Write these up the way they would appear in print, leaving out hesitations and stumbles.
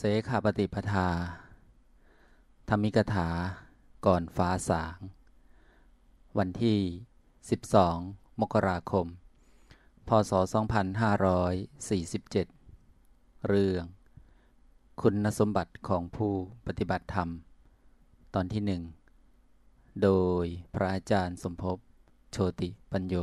เสขาปฏิปทาธรรมิกถาก่อนฟ้าสางวันที่12มกราคมพศ2547เรื่องคุณสมบัติของผู้ปฏิบัติธรรมตอนที่1โดยพระอาจารย์สมภพโชติปัญโย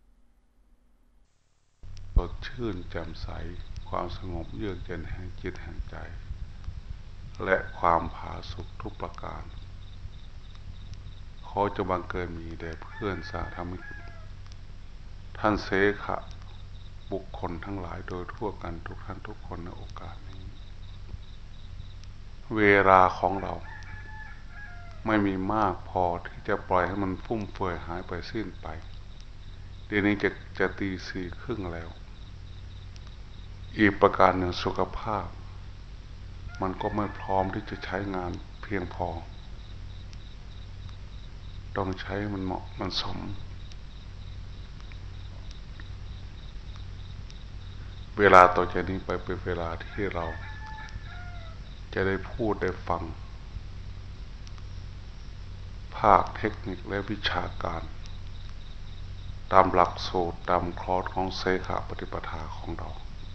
สดชื่นแจ่มใสความสงบเยือกเย็นแห่งจิตแห่งใจและความผาสุกทุกประการขอจะบังเกิดมีแด่เพื่อนสาธมิกท่านเสขะบุคคลทั้งหลายโดยทั่วกันทุกท่านทุกคนในโอกาสนี้เวลาของเราไม่มีมากพอที่จะปล่อยให้มันฟุ่มเฟือยหายไปสิ้นไปเดี๋ยวนี้จะตีสี่ครึ่งแล้วอีกประการหนึ่งสุขภาพมันก็ไม่พร้อมที่จะใช้งานเพียงพอต้องใช้มันเหมาะมันสมเวลาต่อจากนี้ไปเป็นเวลาที่เราจะได้พูดได้ฟังภาคเทคนิคและวิชาการตามหลักสูตรตามคอร์สของเสขปฏิปทาของเรา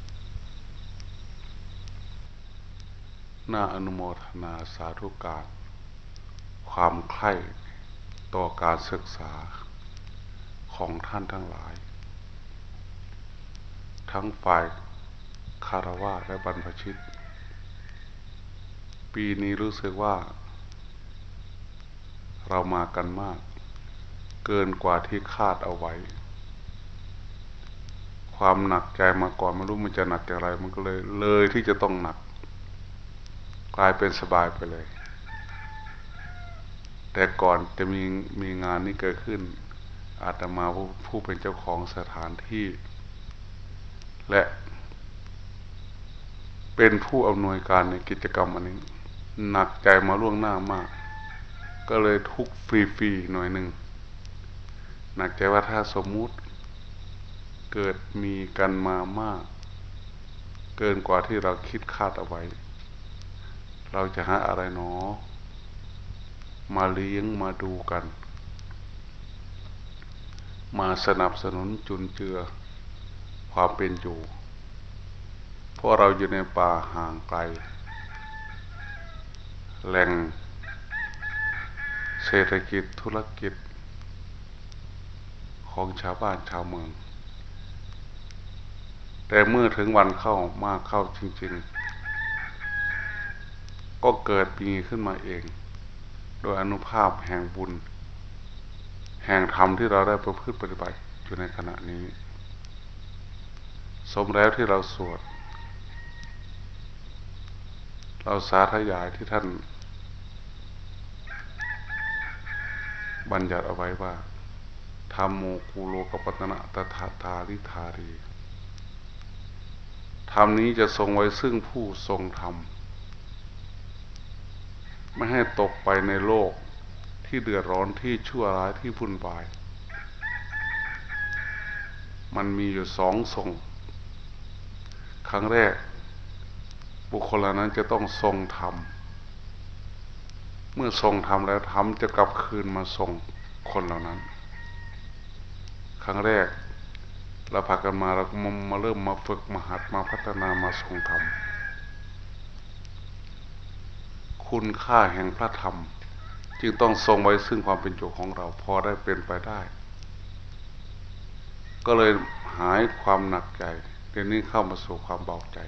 น่าอนุโมทนาสาธุการความใคร่ต่อการศึกษาของท่านทั้งหลายทั้งฝ่ายคฤหัสถ์และบรรพชิตปีนี้รู้สึกว่าเรามากันมากเกินกว่าที่คาดเอาไว้ความหนักใจมาก่อนไม่รู้มันจะหนักอย่างไรมันก็เลยที่จะต้องหนักกลายเป็นสบายไปเลยแต่ก่อนจะมีงานนี้เกิดขึ้นอาตมาผู้เป็นเจ้าของสถานที่และเป็นผู้อำนวยการในกิจกรรมอันนี้หนักใจมาล่วงหน้ามากก็เลยทุกฟรีๆหน่อยหนึ่งหนักใจว่าถ้าสมมุติเกิดมีกันมามากเกินกว่าที่เราคิดคาดเอาไว้เราจะหาอะไรหนอมาเลี้ยงมาดูกันมาสนับสนุนจุนเจือความเป็นอยู่เพราะเราอยู่ในป่าห่างไกลแหล่งเศรษฐกิจธุรกิจของชาวบ้านชาวเมืองแต่เมื่อถึงวันเข้ามากเข้าจริงๆก็เกิดมีขึ้นมาเองโดยอานุภาพแห่งบุญแห่งธรรมที่เราได้ประพฤติปฏิบัติอยู่ในขณะนี้สมแล้วที่เราสวดเราสาธยายที่ท่านบัญญัติเอาไว้ว่าธัมโมกุโลกปัตตนะตถาตาลิธารีธรรมนี้จะทรงไว้ซึ่งผู้ทรงธรรมไม่ให้ตกไปในโลกที่เดือดร้อนที่ชั่วร้ายที่วุ่นวายมันมีอยู่สองทรงครั้งแรกบุคคลเหล่านั้นจะต้องทรงธรรมเมื่อทรงธรรมแล้วธรรมจะกลับคืนมาทรงคนเหล่านั้นครั้งแรกเราพากันมาเราก็มาเริ่มมาฝึกมาหัดมาพัฒนามาทรงธรรมคุณค่าแห่งพระธรรมจึงต้องทรงไว้ซึ่งความเป็นอยู่ของเราพอได้เป็นไปได้ก็เลยหายความหนักใจเดี๋ยวนี้เข้ามาสู่ความเบาใจ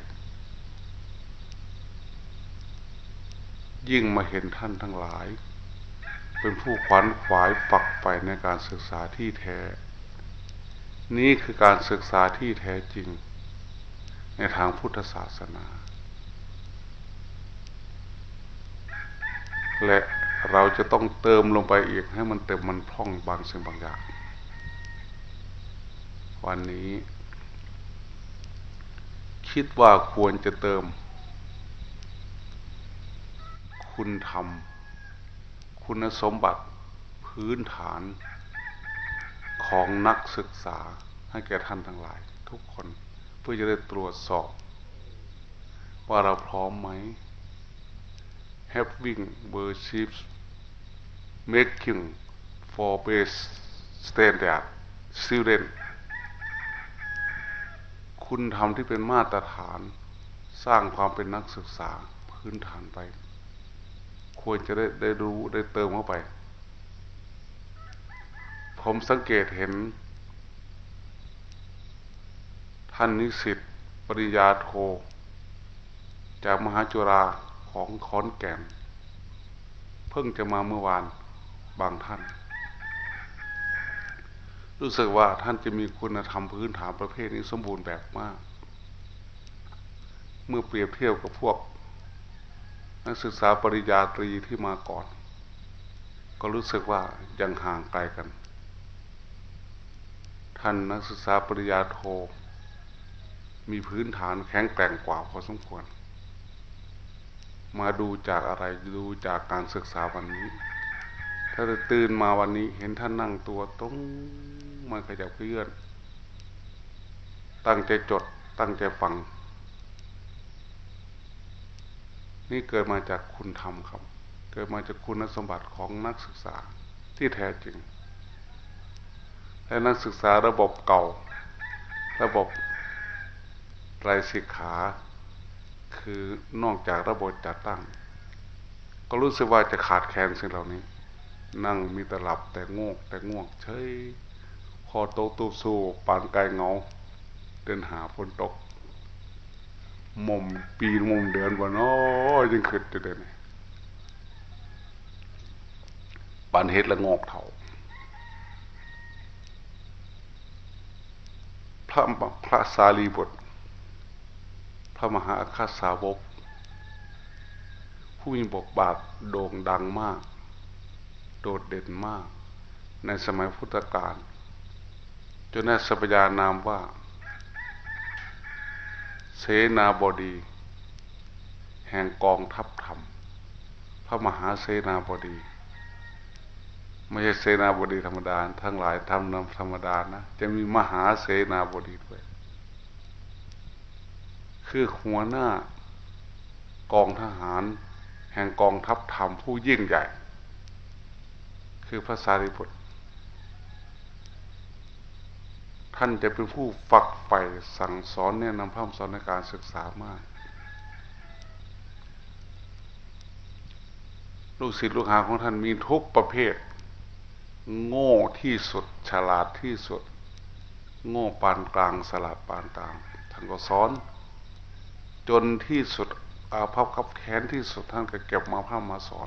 ยิ่งมาเห็นท่านทั้งหลายเป็นผู้ขวัญขวายฝักใฝ่ในการศึกษาที่แท้นี่คือการศึกษาที่แท้จริงในทางพุทธศาสนาและเราจะต้องเติมลงไปอีกให้มันเต็มมันพร่องบางสิ่งบางอย่างวันนี้คิดว่าควรจะเติมคุณธรรมคุณสมบัติพื้นฐานของนักศึกษาให้แก่ท่านทั้งหลายทุกคนเพื่อจะได้ตรวจสอบว่าเราพร้อมไหม having worships making for base standard student คุณทำที่เป็นมาตรฐานสร้างความเป็นนักศึกษาพื้นฐานไปควรจะได้รู้ได้เติมเข้าไปผมสังเกตเห็นท่านนิสิตปริญญาโทจากมหาจุฬาของขอนแก่นเพิ่งจะมาเมื่อวานบางท่านรู้สึกว่าท่านจะมีคุณธรรมพื้นฐานประเภทนี้สมบูรณ์แบบมากเมื่อเปรียบเทียบกับพวกนักศึกษาปริญญาตรีที่มาก่อนก็รู้สึกว่ายังห่างไกลกันท่านนักศึกษาปริญญาโทมีพื้นฐานแข็งแกร่งกว่าพอสมควรมาดูจากอะไรดูจากการศึกษาวันนี้ถ้าจะตื่นมาวันนี้เห็นท่านนั่งตัวตรงไม่ขยับเขยื้อนตั้งใจจดตั้งใจฟังนี่เกิดมาจากคุณธรรมครับเกิดมาจากคุณสมบัติของนักศึกษาที่แท้จริงและนักศึกษาระบบเก่าระบบไตรสิกขาคือนอกจากระบบจัดตั้งก็รู้สึกว่าจะขาดแคลนสิ่งเหล่านี้นั่งมีแต่หลับแต่ง่วงเฉยคอโตตูสู้ปานไก่เงาเดินหาฝนตกมุมปีมุมเดือนบ่น้อยังขึ้นจะเดินปานเฮ็ดละงอกเถาพระสารีบุตรพระมหาอัครสาวกผู้มีบทบาทโด่งดังมากโดดเด่นมากในสมัยพุทธกาลจนได้สัพยานามว่าเสนาบดีแห่งกองทัพธรรมพระมหาเสนาบดีไม่ใช่เสนาบดีธรรมดาทั้งหลายทำนำธรรมดานะจะมีมหาเสนาบดีด้วยคือหัวหน้ากองทหารแห่งกองทัพธรรมผู้ยิ่งใหญ่คือพระสารีบุตรท่านจะเป็นผู้ฝักใฝ่สั่งสอนแนะนำพร่ำสอนในการศึกษามากลูกศิษย์ลูกหาของท่านมีทุกประเภทโง่ที่สุดฉลาดที่สุดโง่ปานกลางฉลาดปานกลางท่านก็สอนจนที่สุดอาภัพคับแค้นที่สุดท่านก็เก็บมาพร่ำมาสอน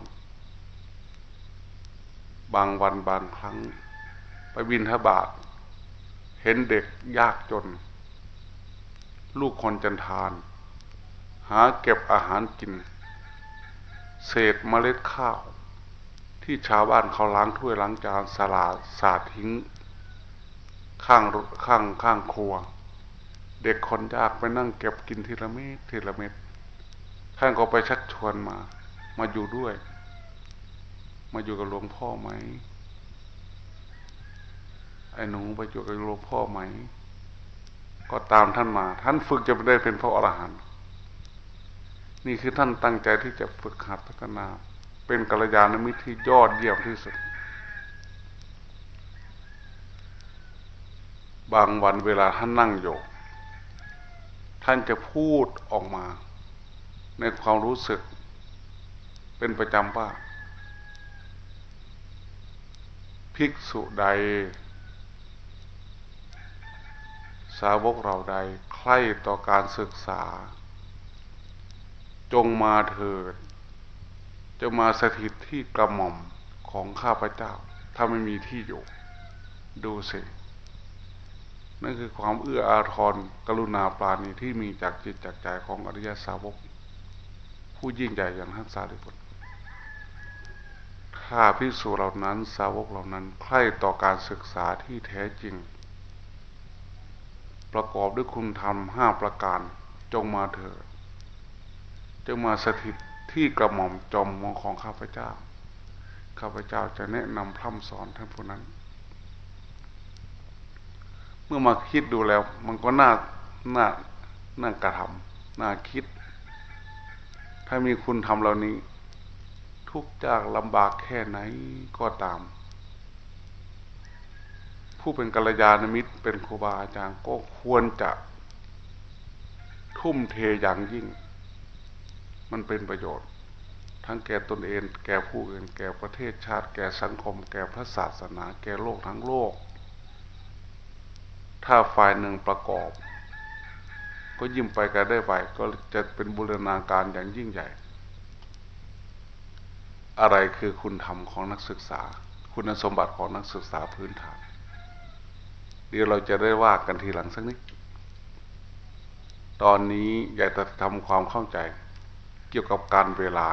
บางวันบางครั้งไปบิณฑบาตเห็นเด็กยากจนลูกคนจันทานหาเก็บอาหารกินเศษเมล็ดข้าวที่ชาวบ้านเขาล้างถ้วยล้างจานสาดทิ้งข้างครัวเด็กคนยากไปนั่งเก็บกินทีละเม็ดท่านก็ไปชักชวนมาอยู่ด้วยมาอยู่กับหลวงพ่อไหมไอ้หนูไปอยู่กับหลวงพ่อไหมก็ตามท่านมาท่านฝึกจะได้เป็นพระอรหันต์นี่คือท่านตั้งใจที่จะฝึกหัดพัฒนาเป็นกัลยาณมิตรที่ยอดเยี่ยมที่สุดบางวันเวลาท่านนั่งอยู่ท่านจะพูดออกมาในความรู้สึกเป็นประจำว่าภิกษุใดสาวกเราใดใคร่ต่อการศึกษาจงมาเถิดจะมาสถิตที่กระหม่อมของข้าพเจ้าถ้าไม่มีที่อยู่ดูสินั่นคือความเอื้ออาทรกรุณาปราณีที่มีจากจิตจากใจของอริยสาวกผู้ยิ่งใหญ่อย่างท่านสารีบุตรถ้าภิกษุเหล่านั้นสาวกเหล่านั้นใคร่ต่อการศึกษาที่แท้จริงประกอบด้วยคุณธรรม5ประการจงมาเถิดจงมาสถิตที่กระหม่อมจอมมองของข้าพเจ้าจะแนะนำพร่ำสอนท่านผู้นั้นเมื่อมาคิดดูแล้วมันก็น่ากระทำน่าคิดถ้ามีคุณธรรมเหล่านี้ทุกข์ยากลำบากแค่ไหนก็ตามผู้เป็นกัลยาณมิตรเป็นครูบาอาจารย์ก็ควรจะทุ่มเทอย่างยิ่งมันเป็นประโยชน์ทั้งแก่ตนเองแก่ผู้อื่นแก่ประเทศชาติแก่สังคมแก่พระศาสนาแก่โลกทั้งโลกถ้าฝ่ายหนึ่งประกอบก็ยิ้มไปกันได้ไหวก็จะเป็นบูรณาการอย่างยิ่งใหญ่อะไรคือคุณธรรมของนักศึกษาคุณสมบัติของนักศึกษาพื้นฐานเดี๋ยวเราจะได้ว่ากันทีหลังสักนิดตอนนี้อยากจะทำความเข้าใจเกี่ยวกับการเวลา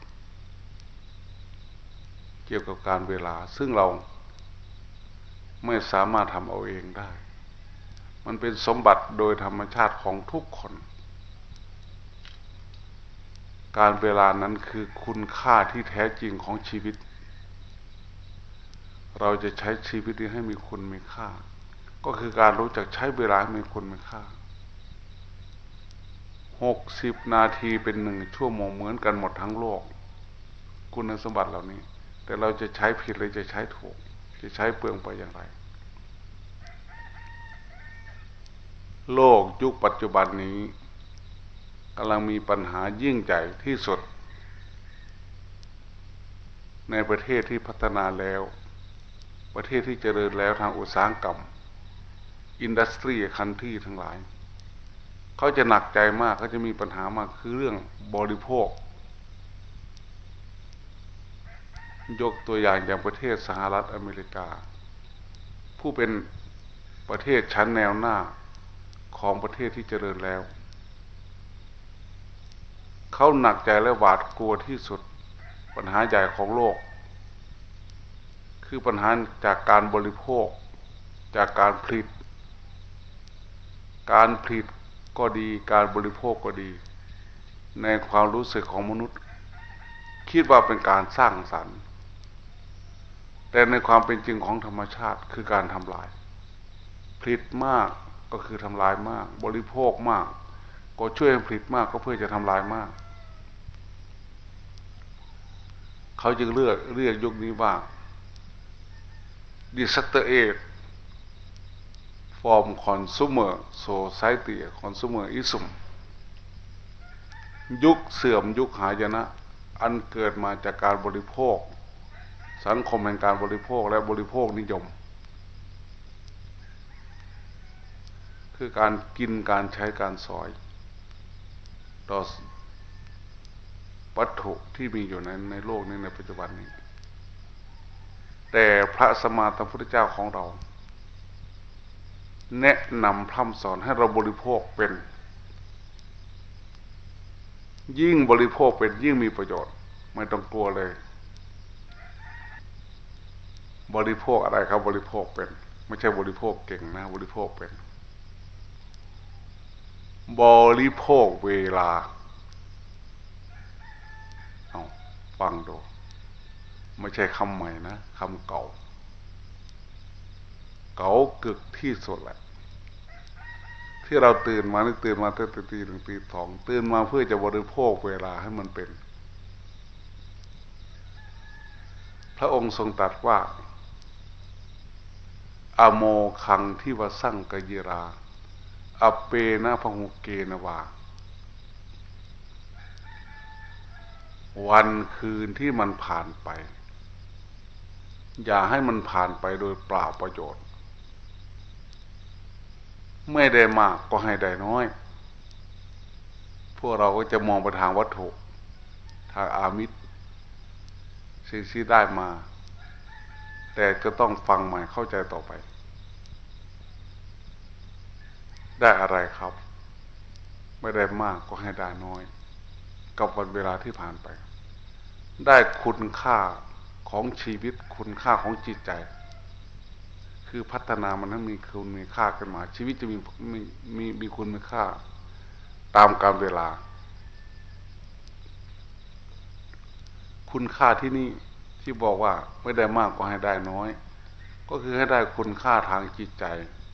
ซึ่งเราไม่สามารถทำเอาเองได้มันเป็นสมบัติโดยธรรมชาติของทุกคนการเวลานั้นคือคุณค่าที่แท้จริงของชีวิตเราจะใช้ชีวิตนี้ให้มีคุณมีค่าก็คือการรู้จักใช้เวลาให้มีคุณมีค่า60 นาทีเป็น1 ชั่วโมงเหมือนกันหมดทั้งโลกคุณสมบัติเหล่านี้แต่เราจะใช้ผิดหรือจะใช้ถูกจะใช้เปลืองไปอย่างไรโลกยุคปัจจุบันนี้กำลังมีปัญหายิ่งใหญ่ที่สุดในประเทศที่พัฒนาแล้วประเทศที่เจริญแล้วทางอุตสาหกรรมอินดัสทรีคันทรีทั้งหลายเขาจะหนักใจมากเขาจะมีปัญหามากคือเรื่องบริโภคยกตัวอย่างประเทศสหรัฐอเมริกาผู้เป็นประเทศชั้นแนวหน้าของประเทศที่เจริญแล้วเขาหนักใจและหวาดกลัวที่สุดปัญหาใหญ่ของโลกคือปัญหาจากการบริโภคจากการผลิตก็ดีการบริโภคก็ดีในความรู้สึกของมนุษย์คิดว่าเป็นการสร้างสรรค์แต่ในความเป็นจริงของธรรมชาติคือการทำลายผลิตมากก็คือทำลายมากบริโภคมากก็ช่วยผลิตมากก็เพื่อจะทำลายมากเขาจึงเรียกยุคนี้ว่า disaster age from consumer society consumerism ยุคเสื่อมยุคหายนะอันเกิดมาจากการบริโภคสังคมแห่งการบริโภคและบริโภคนิยมคือการกินการใช้การสอยต่อวัตถุที่มีอยู่ในโลกนี้ในปัจจุบันนี้แต่พระสัมมาสัมพุทธเจ้าของเราแนะนำพร่ำสอนให้เราบริโภคเป็นยิ่งบริโภคเป็นยิ่งมีประโยชน์ไม่ต้องกลัวเลยบริโภคอะไรครับบริโภคเป็นไม่ใช่บริโภคเก่งนะบริโภคเป็นบริโภคเวลาเอาฟังดูไม่ใช่คำใหม่นะคำเก่ากึกที่สุดแหละที่เราตื่นมาตั้งแต่ตี 1 ตี 2ตื่นมาเพื่อจะบริโภคเวลาให้มันเป็นพระองค์ทรงตรัสว่าอโมคังที่วสั่งกยิราอเปนะพหุเกนวาวันคืนที่มันผ่านไปอย่าให้มันผ่านไปโดยเปล่าประโยชน์ไม่ได้มากก็ให้ได้น้อยพวกเราก็จะมองไปทางวัตถุทางอามิสสิ่งที่ได้มาแต่ก็ต้องฟังใหม่เข้าใจต่อไปได้อะไรครับไม่ได้มากก็ให้ได้น้อยกับวันเวลาที่ผ่านไปได้คุณค่าของชีวิตคุณค่าของจิตใจคือพัฒนามันให้มีคุณมีค่าขึ้นมาชีวิตจะมีคุณมีค่าตามกาลเวลาคุณค่าที่นี่ที่บอกว่าไม่ได้มากก็ให้ได้น้อยก็คือให้ได้คุณค่าทางจิตใจ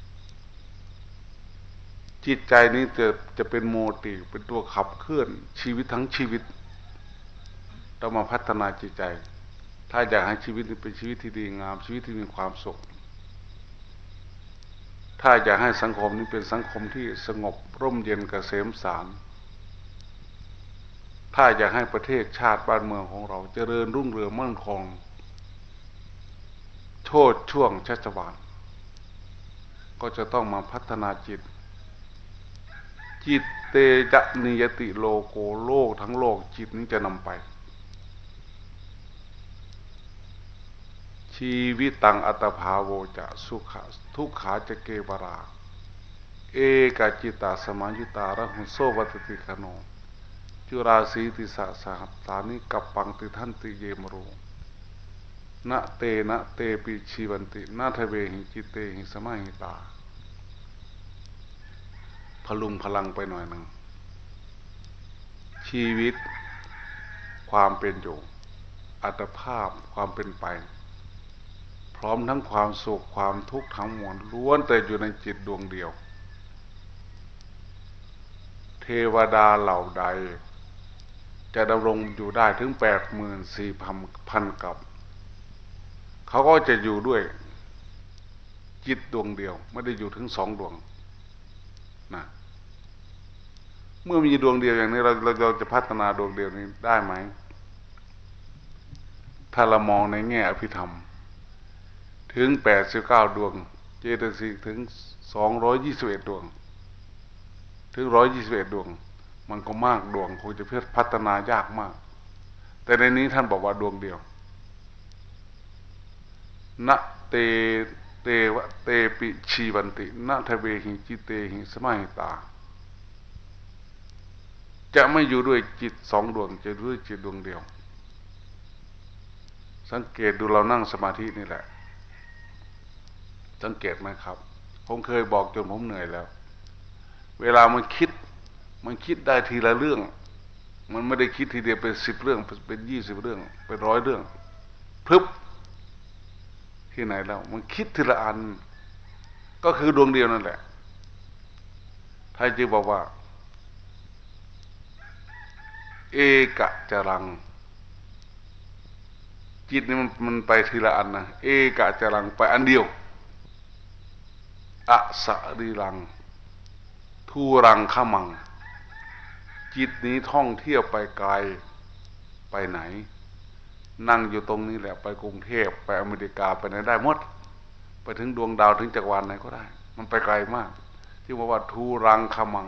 จิตใจนี้จะเป็นโมทีฟเป็นตัวขับเคลื่อนชีวิตทั้งชีวิตต้องมาพัฒนาจิตใจถ้าอยากให้ชีวิตเป็นชีวิตที่ดีงามชีวิตที่มีความสุขถ้าอยากให้สังคมนี้เป็นสังคมที่สงบร่มเย็นเกษมสารถ้าอยากให้ประเทศชาติบ้านเมืองของเราเจริญรุ่งเรืองมั่นคงโชติช่วงชัชวาลก็จะต้องมาพัฒนาจิตจิตเตจะนิยติโลโกโลกทั้งโลกจิตนี้จะนำไปชีวิตตังอัตภาโวจะสุขะทุกขาจะเกวราเอกจิตตาสมายุตาระหุโสวัตติคโนจุราสีติสะสหัสสานิกัปปังติทันติเยมโรนะเตนะเตปิชีวันตินาทเวหิจิตเตหิสมาหิตาพลุงพลังไปหน่อยหนึ่งชีวิตความเป็นอยู่อัตภาพความเป็นไปพร้อมทั้งความสุขความทุกข์ทั้งมวลล้วนแต่อยู่ในจิตดวงเดียวเทวดาเหล่าใดจะดำรงอยู่ได้ถึง84,000 กับเขาก็จะอยู่ด้วยจิตดวงเดียวไม่ได้อยู่ถึง2 ดวงนะเมื่อมีดวงเดียวอย่างนี้เราจะพัฒนาดวงเดียวนี้ได้ไหมถ้าเรามองในแง่อภิธรรมถึง89 ดวงเจตสิกถึง221 ดวงถึง121 ดวงมันก็มากดวงคงจะเพื่อพัฒนายากมากแต่ในนี้ท่านบอกว่าดวงเดียวนะเตวะเตปิชีวันตินะทเวหิจิเตหิสมัยตาจะไม่อยู่ด้วยจิต2 ดวงจะด้วยจิตดวงเดียวสังเกตดูเรานั่งสมาธินี่แหละสังเกตไหมครับผมเคยบอกจนผมเหนื่อยแล้วเวลามันคิดได้ทีละเรื่องมันไม่ได้คิดทีเดียวเป็น10 เรื่องเป็น20 เรื่องเป็น100 เรื่องพรึบที่ไหนแล้วมันคิดทีละอันก็คือดวงเดียวนั่นแหละท่านจึงบอกว่าเอกะจรังจิตนี่มันไปทีละอันนะเอกะจรังไปอันเดียวอสรีรังทูรังขมังจิตนี้ท่องเที่ยวไปไกลไปไหนนั่งอยู่ตรงนี้แหละไปกรุงเทพไปอเมริกาไปไหนได้หมดไปถึงดวงดาวถึงจักรวาลไหนก็ได้มันไปไกลมากที่ว่าทูรังขมัง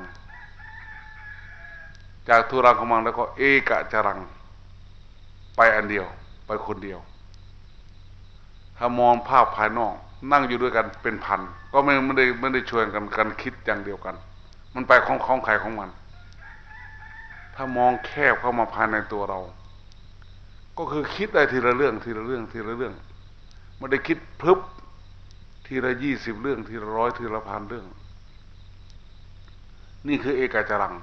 จากทูรังขมังแล้วก็เอกะจรังไปอันเดียวไปคนเดียวถ้ามองภาพภายนอกนั่งอยู่ด้วยกันเป็นพันก็ไม่ได้ชวนกันคิดอย่างเดียวกันมันไปของใครของมันถ้ามองแคบเข้ามาภายในตัวเราก็คือคิดได้ทีละเรื่องไม่ได้คิดพลึบทีละ20 เรื่องทีละ100ทีละ1,000 เรื่องนี่คือเอกจรัง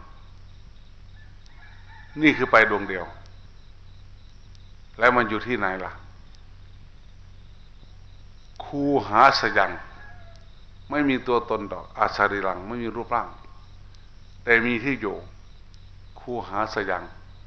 นี่คือไปดวงเดียวแล้วมันอยู่ที่ไหนล่ะคูหาสยังไม่มีตัวตนดอกอาสาริรังไม่มีรูปร่างแต่มีที่อยู่คูหาสยัง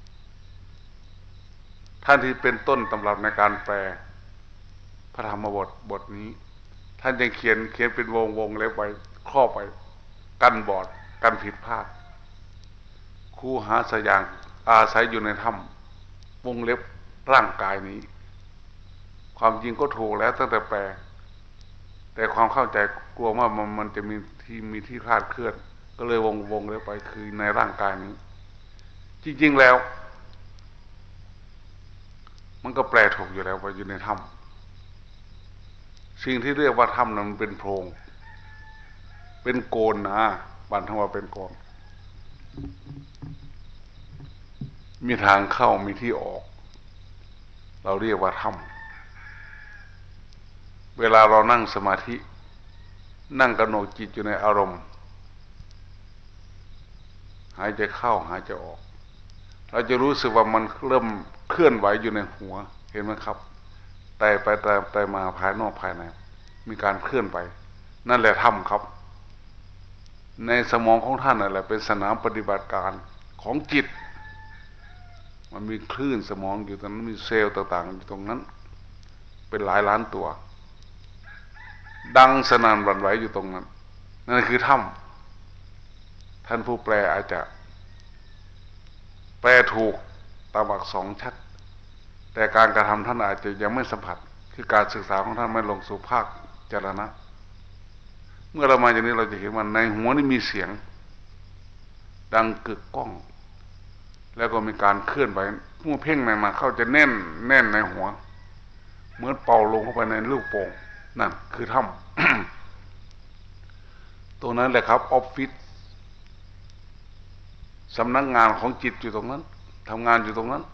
ท่านที่เป็นต้นตำรับในการแปลพระธรรมบทนี้ท่านยังเขียนเป็นวงเล็บไว้ครอบไว้กันบอดกันผิดพลาดคูหาสยังอาศัยอยู่ในถ้ำวงเล็บร่างกายนี้ความจริงก็ถูกแล้วตั้งแต่แปลแต่ความเข้าใจกลัวว่ามันจะมีที่คลาดเคลื่อนก็เลยวงเล็บไปคือในร่างกายนี้จริงๆแล้วมันก็แปลถูกอยู่แล้วว่าอยู่ในถ้ำสิ่งที่เรียกว่าถ้ำนั้นมันเป็นโพรงเป็นโกนนะบ้านทั้งว่าเป็นโกนมีทางเข้ามีที่ออกเราเรียกว่าถ้ำเวลาเรานั่งสมาธินั่งกำหนดจิตอยู่ในอารมณ์หายใจเข้าหายใจออกเราจะรู้สึกว่ามันเริ่มเคลื่อนไหวอยู่ในหัวเห็นไหมครับแต่ไปมาภายนอกภายในมีการเคลื่อนไปนั่นแหละธรรมครับในสมองของท่านนั่นแหละเป็นสนามปฏิบัติการของจิตมันมีคลื่นสมองอยู่ตรงนั้นมีเซลล์ต่างๆอยู่ตรงนั้นเป็นหลายล้านตัวดังสนั่นหวั่นไหวอยู่ตรงนั้นนั่นคือถ้ำท่านผู้แปลอาจจะแปลถูกตามอักษรชัดแต่การกระทำท่านอาจจะยังไม่สัมผัสคือการศึกษาของท่านไม่ลงสู่ภาคจารณะเมื่อเรามาอย่างนี้เราจะเห็นว่าในหัวนี่มีเสียงดังกึกก้องแล้วก็มีการเคลื่อนไหวเมื่อเพ่งในมาเข้าจะแน่นในหัวเหมือนเป่าลงเข้าไปในลูกโป่งนั่นคือถ้ำ ตรงนั้นแหละครับออฟฟิศสำนักงานของจิตอยู่ตรงนั้นทำงานอยู่ตรงนั้น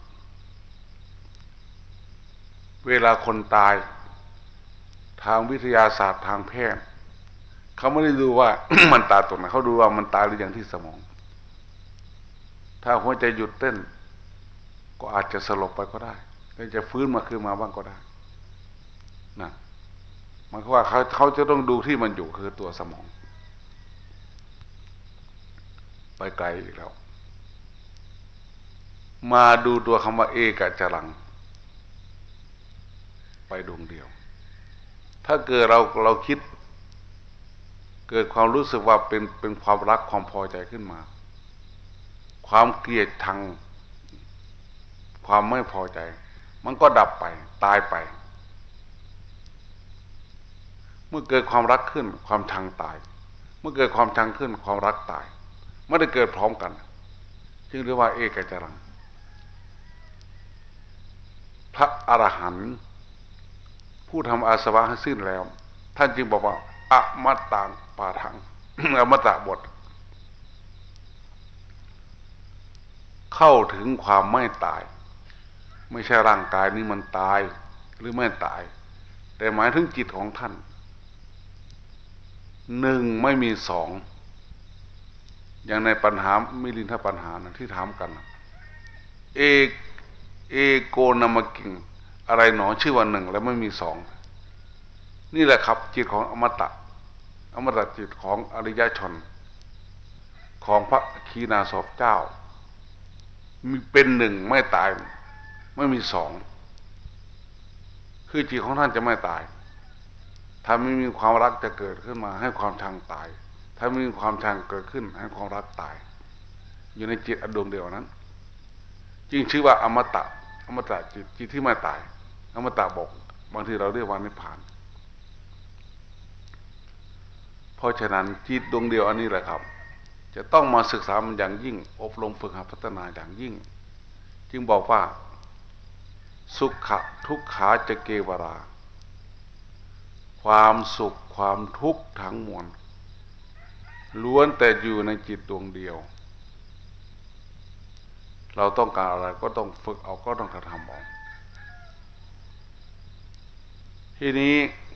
เวลาคนตายทางวิทยาศาสตร์ทางแพทย์เขาไม่ได้ดูว่า มันตายตรงไหนเขาดูว่ามันตายหรือยังที่สมองถ้าหัวใจหยุดเต้นก็อาจจะสลบไปก็ได้ก็จะฟื้นมาคืนมาบ้างก็ได้นะมันคือว่าเขาจะต้องดูที่มันอยู่คือตัวสมองไปไกลอีกแล้วมาดูตัวคำว่าเอกจรังไปดวงเดียวถ้าเกิดเราคิดเกิดความรู้สึกว่าเป็นความรักความพอใจขึ้นมาความเกลียดชังความไม่พอใจมันก็ดับไปตายไปเมื่อเกิดความรักขึ้นความชังตายเมื่อเกิดความชังขึ้นความรักตายไม่ได้เกิดพร้อมกันจึงเรียกว่าเอกจรังพระอรหันต์ผู้ทำอาสวะให้สิ้นแล้วท่านจึงบอกว่าอมตังปาทัง อมตะบทเข้าถึงความไม่ตายไม่ใช่ร่างกายนี้มันตายหรือไม่ตายแต่หมายถึงจิตของท่านหนึ่งไม่มีสองอย่างในปัญหามิลินทปัญหานะที่ถามกันเอโกนามกิงอะไรหนอชื่อว่าหนึ่งแล้วไม่มีสองนี่แหละครับจิตของอมตะจิตของอริยชนของพระขีณาสพเจ้ามีเป็นหนึ่งไม่ตายไม่มีสองคือจิตของท่านจะไม่ตายถ้าไม่มีความรักจะเกิดขึ้นมาให้ความชังตายถ้าไม่มีความชังเกิดขึ้นให้ความรักตายอยู่ในจิตดวงเดียวนั้นจึงชื่อว่าอมตะจิตที่ไม่ตายอมตะบอกบางทีเราเรียกว่านิพพานเพราะฉะนั้นจิตดวงเดียวอันนี้แหละครับจะต้องมาศึกษามันอย่างยิ่งอบรมฝึกหัดพัฒนาอย่างยิ่งจึงบอกว่าสุขะทุกขาจะเกวราความสุขความทุกข์ทั้งมวลล้วนแต่อยู่ในจิตดวงเดียวเราต้องการอะไรก็ต้องฝึกเอาก็ต้องกระทำเอาทีนี้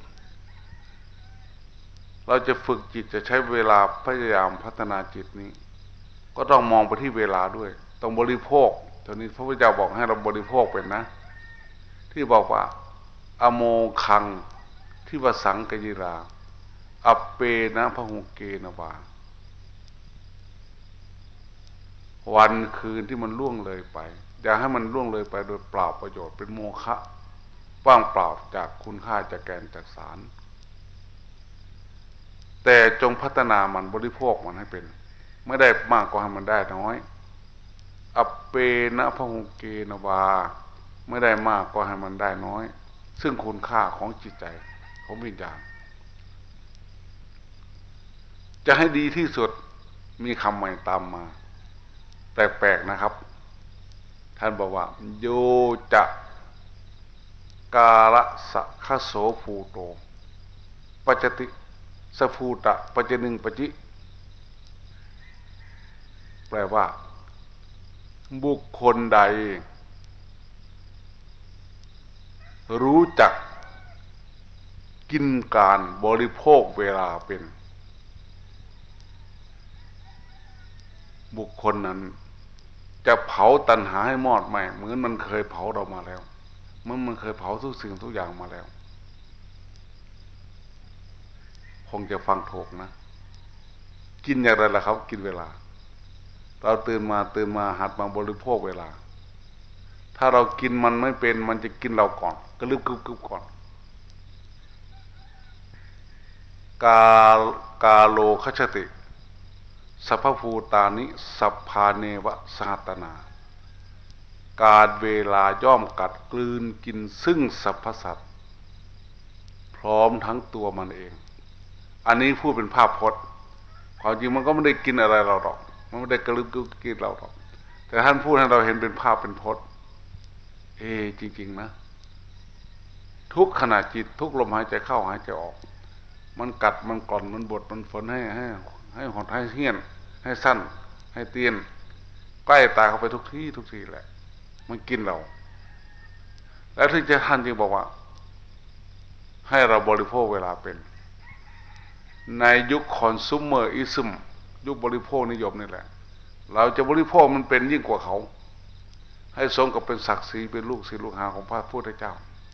เราจะฝึกจิตจะใช้เวลาพยายามพัฒนาจิตนี้ก็ต้องมองไปที่เวลาด้วยต้องบริโภคตอนนี้พระพุทธเจ้าบอกให้เราบริโภคเป็นนะที่บอกว่าอโมคังที่วสังกยิราอัปเปนะพหุเกนวาวันคืนที่มันล่วงเลยไปอย่าให้มันล่วงเลยไปโดยเปล่าประโยชน์เป็นโมฆะว่างเปล่าจากคุณค่าจากแก่นจากสารแต่จงพัฒนามันบริโภคมันให้เป็นไม่ได้มากก็ให้มันได้น้อยอัปเปนะพหุเกนวาไม่ได้มากก็ให้มันได้น้อยซึ่งคุณค่าของจิตใจของวิญญาณจะให้ดีที่สุดมีคำใหม่ตามมาแปลกๆนะครับท่านบอกว่าโยจะกาละสะคโสภูโตปัจจติสภูตะปัจจนึงปจิแปลว่าบุคคลใดรู้จักกินการบริโภคเวลาเป็นบุคคลนั้นจะเผาตัณหาให้มอดไหม้เหมือนมันเคยเผาเรามาแล้วมันเคยเผาทุกสิ่งทุกอย่างมาแล้วคงจะฟังถูกนะกินอย่างไรล่ะครับกินเวลาเราตื่นมาหัดมาบริโภคเวลาถ้าเรากินมันไม่เป็นมันจะกินเราก่อนกระลึบกึบกึบก่อนกากาโลคชติสัพพภูตานิสัพพาเนวะสหัตนาการเวลาย่อมกัดกลืนกินซึ่งสรรพสัตว์พร้อมทั้งตัวมันเองอันนี้พูดเป็นภาพพจน์ความจริงมันก็ไม่ได้กินอะไรเราหรอกมันไม่ได้กระลึบกึบกินเราหรอกแต่ท่านพูดให้เราเห็นเป็นภาพเป็นพจน์จริงๆนะทุกขณะจิตทุกลมหายใจเข้าหายใจออกมันกัดมันกร่อนมันบดมันฝนให้หดให้เหี้ยนให้สั้นให้เตี้ยนใกล้ตาเข้าไปทุกที่แหละมันกินเราแล้วที่ท่านจึงบอกว่าให้เราบริโภคเวลาเป็นในยุคคอนซูเมอร์อิซึมยุคบริโภคนิยมนี่แหละเราจะบริโภคมันเป็นยิ่งกว่าเขาให้สมกับเป็นศักดิ์ศรีเป็นลูกศิษย์ลูกหาของพระพุทธเจ้า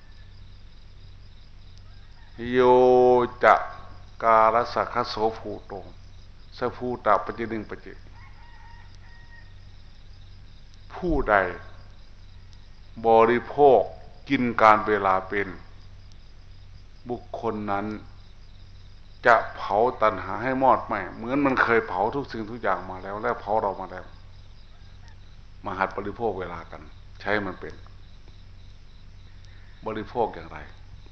โยจะการสักขโสภูโตสภูตาปจินึงปจิผู้ใดบริโภคกินการเวลาเป็นบุคคลนั้นจะเผาตัณหาให้มอดไหม้เหมือนมันเคยเผาทุกสิ่งทุกอย่างมาแล้วและเผาเรามาแล้วมาหัดบริโภคเวลากันใช้มันเป็นบริโภคอย่างไร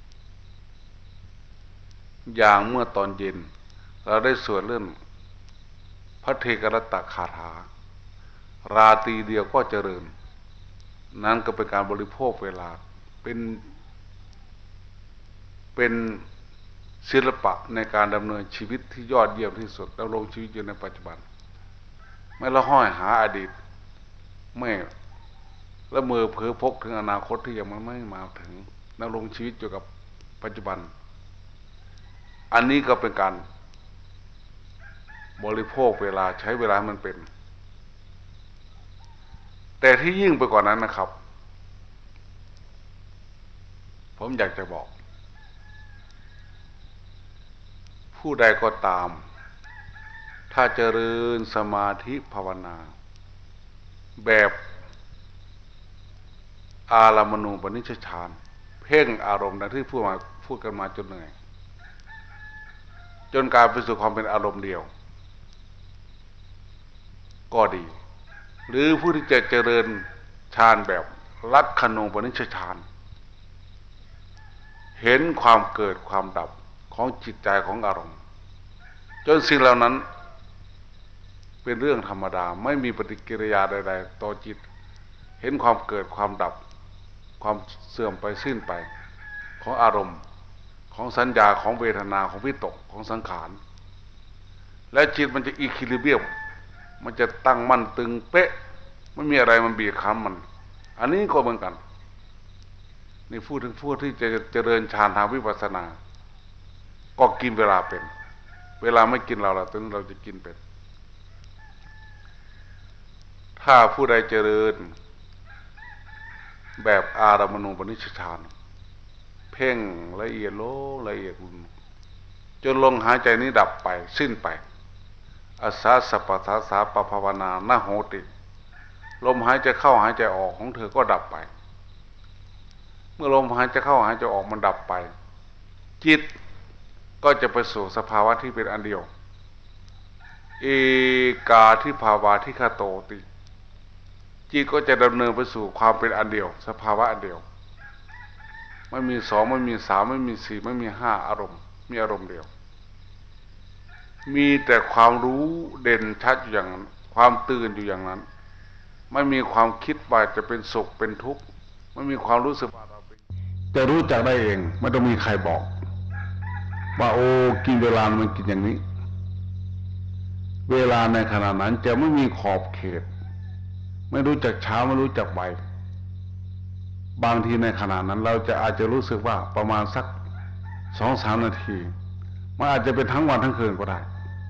อย่างเมื่อตอนเย็นเราได้สวดเรื่องพระเทกรตคาถาราตรีเดียวก็เจริญนั้นก็เป็นการบริโภคเวลาเป็นศิลปะในการดำเนินชีวิตที่ยอดเยี่ยมที่สุดดำรงชีวิตอยู่ในปัจจุบันไม่ละห้อยหาอดีตไม่ละเมอเพ้อพกถึงอนาคตที่ยังไม่มาถึงดำรงชีวิตอยู่กับปัจจุบันอันนี้ก็เป็นการบริโภคเวลาใช้เวลามันเป็นแต่ที่ยิ่งไปกว่านั้นนะครับผมอยากจะบอกผู้ใดก็ตามถ้าเจริญสมาธิภาวนาแบบอารามณูปนิชฌานเพ่งอารมณ์ดังที่พูดกันมาจนเหนื่อยจนกลายไปสู่ความเป็นอารมณ์เดียวก็ดีหรือผู้ที่จะเจริญฌานแบบลักขณูปนิชฌานเห็นความเกิดความดับของจิตใจของอารมณ์จนสิ่งเหล่านั้นเป็นเรื่องธรรมดาไม่มีปฏิกิริยาใดๆต่อจิตเห็นความเกิดความดับความเสื่อมไปสิ้นไปของอารมณ์ของสัญญาของเวทนาของวิตกของสังขารและจิตมันจะอีคิลิเบียมมันจะตั้งมั่นตึงเป๊ะไม่มีอะไรมันบีบคั้นมันอันนี้ก็เหมือนกันนี่พูดถึงผู้ที่จะเจริญฌานทางวิปัสสนาก็กินเวลาเป็นเวลาไม่กินเราตอนนี้เราจะกินเป็นถ้าผู้ใดเจริญแบบอารามณูปนิชฌานเพ่งละเอียดละเอียดจนลมหายใจนี้ดับไปสิ้นไปอาสาสปัสสาปภาวนานะโหติลมหายใจเข้าหายใจออกของเธอก็ดับไปเมื่อลมหายใจเข้าหายใจออกมันดับไปจิตก็จะไปสู่สภาวะที่เป็นอันเดียวเอกาทิภาวะทิคโตติจิตก็จะดำเนินไปสู่ความเป็นอันเดียวสภาวะอันเดียวไม่มีสองไม่มีสามไม่มีสี่ไม่มีห้าอารมณ์มีอารมณ์เดียวมีแต่ความรู้เด่นชัดอยู่อย่างนั้นความตื่นอยู่อย่างนั้นไม่มีความคิดว่าจะเป็นสุขเป็นทุกข์ไม่มีความรู้สึกว่าเราเป็นจะรู้จักได้เองไม่ต้องมีใครบอกว่าโอ้กินเวลามันกินอย่างนี้เวลาในขณะนั้นจะไม่มีขอบเขตไม่รู้จักเช้าไม่รู้จักบ่ายบางทีในขณะนั้นเราจะอาจจะรู้สึกว่าประมาณสัก2-3 นาทีมันอาจจะเป็นทั้งวันทั้งคืนก็ได้